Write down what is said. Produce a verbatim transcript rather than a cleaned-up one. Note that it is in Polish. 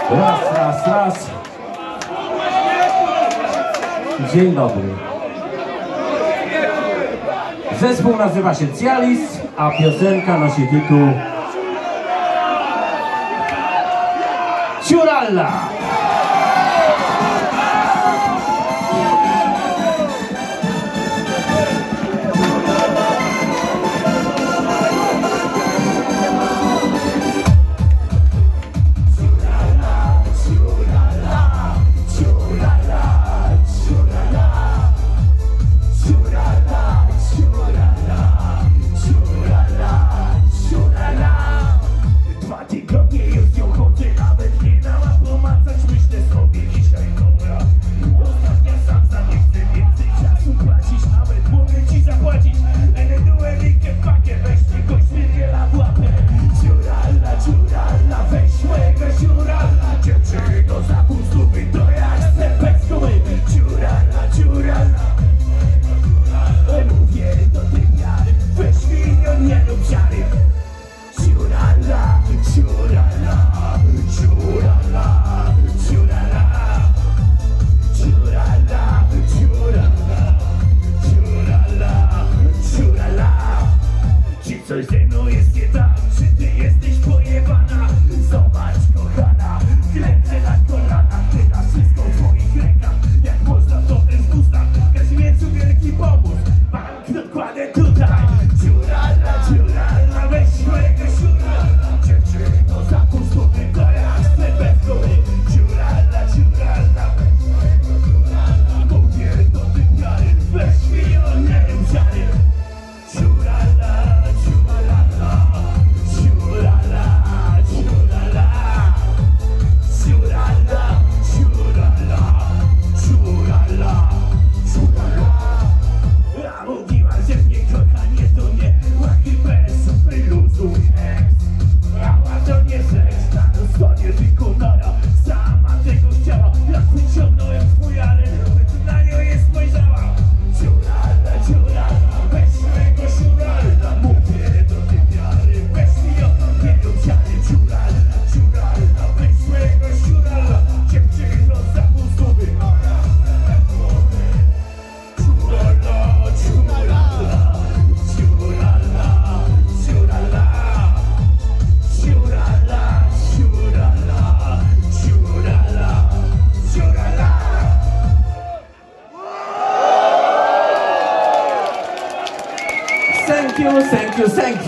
Raz, raz, raz. Dzień dobry. Zespół nazywa się Cjalis, a piosenka nosi tytuł Ciuralla. Coś ze mną jest nie tak, czy ty jesteś pojebana? Zobacz kochana, klęczę na kolanach, ty na wszystko w twoich rękach. Jak można to też w ustach, Kazimierzu wielki pomóż. Banknot kładę tutaj. Ciuralla, ciuralla, weź mojego ciuralla. Dziewczyno, zapustony, to ja chcę bez góry. Ciuralla, ciuralla, weź mojego ciuralla. Mówię do tych wiary, weź mi on nie wiary. Ciuralla, ciuralla, ciuralla, ciuralla, ciuralla, ciuralla, ciuralla, ciuralla. A mówiła, że mnie kochanie to nie łachy bez wyluzuj eks. Ała to nie seks, na rozchodzie tylko nara. Sama tego chciała, jak wyciągnąłem twój ale na nią jest spojrzała. Ciuralla, ciuralla, weź mego ciuralla. Mówię do tej wiary, weź mi ją, nie lub ziary. Ciuralla, ciuralla, weź mego ciuralla. Dziewczyno za pustuby. Ciuralla, ciuralla, ciuralla, ciuralla, ciuralla, ciuralla, ciuralla, ciuralla. Thank you, thank you, thank